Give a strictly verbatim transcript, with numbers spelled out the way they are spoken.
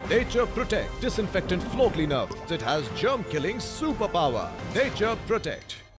Nature Protect Disinfectant Floor Cleaner. It has germ-killing superpower. Nature Protect.